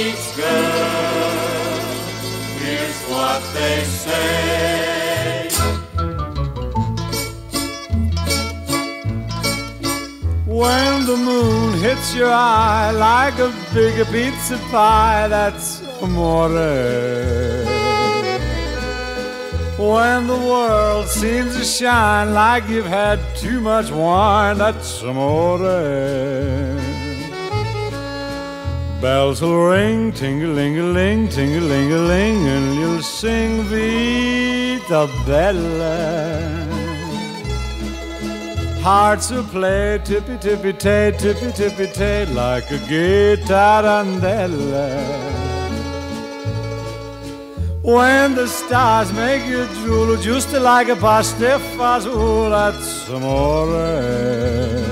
meets girl, here's what they say. When the moon hits your eye like a big pizza pie, that's amore. When the world seems to shine like you've had too much wine, that's amore. Bells will ring, ting-a-ling-a-ling, ting-a-ling-a-ling, and you'll sing Vita Bella. Hearts will play tippy-tippy-tay, tippy-tippy-tay, like a gay tarantella. When the stars make you drool, just like a pasta fazool, that's amore.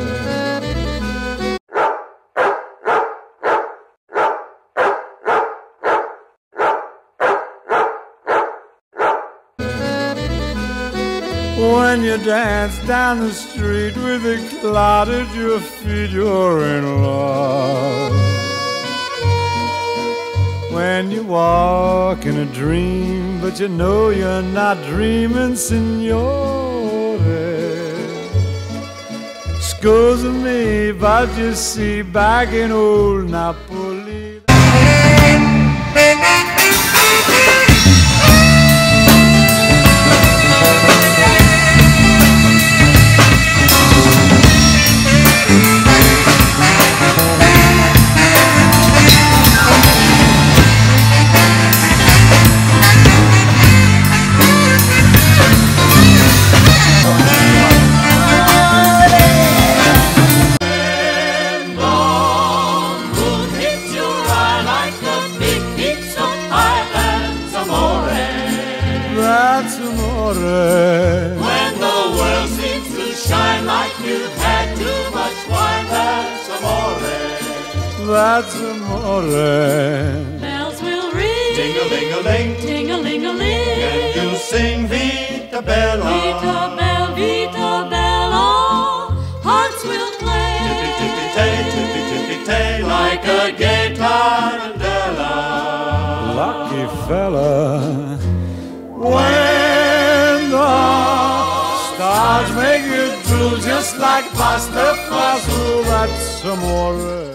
When you dance down the street with a cloud at your feet, you're in love. When you walk in a dream, but you know you're not dreaming, signore. Scusa me, but you see, back in old Napoli. That's amore. When the world seems to shine like you've had too much wine, that's amore. That's amore. Bells will ring, Ting-a-ling-a-ling, ting-a-ling-a-ling, and you'll sing Vita Bella. Vita Bella, Vita Bella. Hearts will play, Tippy-tippy-tay, tippy-tippy-tay, like a gay tarantella. Lucky fella. When the stars make you drool, just like pasta fazool, that's amore.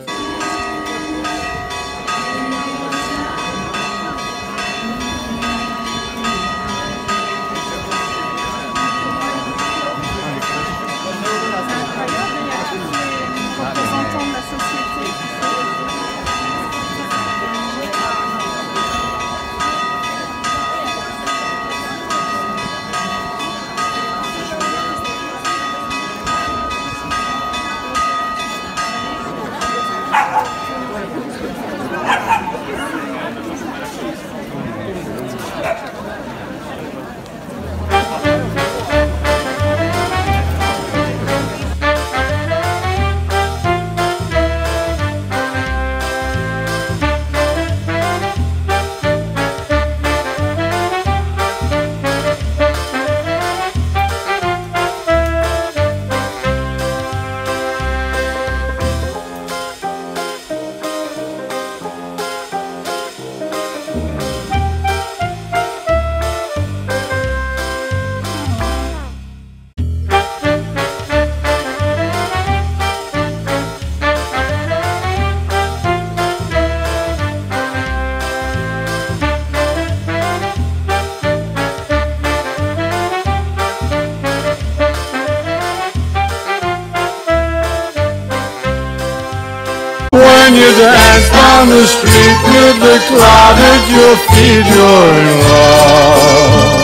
When you dance down the street with the cloud at your feet, you're in love.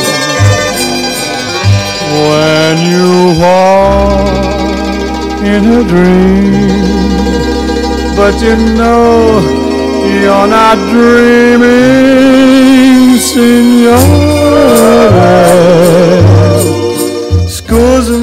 When you walk in a dream, but you know you're not dreaming, signore. Scusa